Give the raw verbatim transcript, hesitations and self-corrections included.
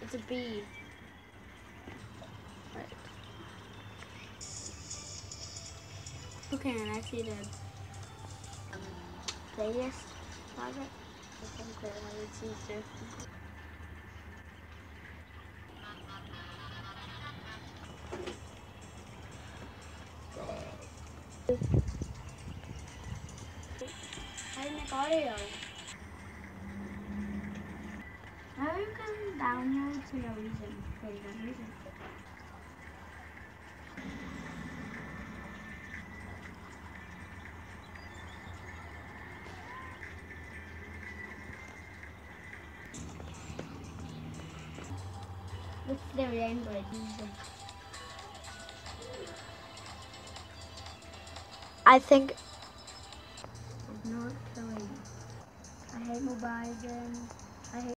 It's a B. Right. Okay, and I see the playlist project. I think that I would see too. How do you make audio? Now you can download to no reason. For no reason. What's the language? I think North Carolina. I hate Mobile. I hate